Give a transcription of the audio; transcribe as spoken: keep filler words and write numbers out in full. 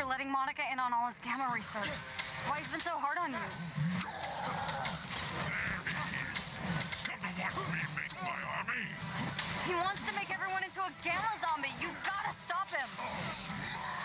letting Monica in on all his gamma research. That's why he's been so hard on you. Come to watch me make my army. He wants to make everyone into a gamma zombie. You gotta stop him. Oh,